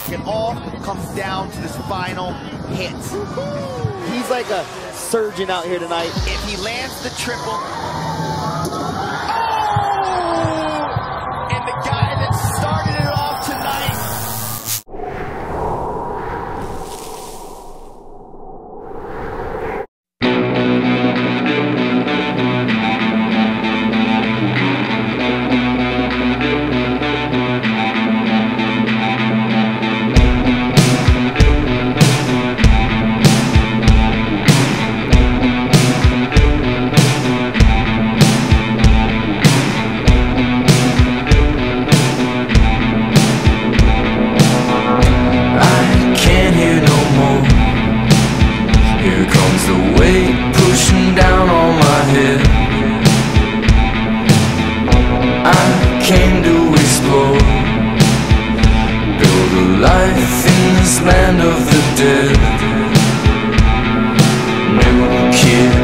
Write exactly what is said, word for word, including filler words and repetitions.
It all comes down to this final hit. He's like a surgeon out here tonight. If he lands the triple, oh! And the guy that started it off tonight. Life in this land of the dead. New kid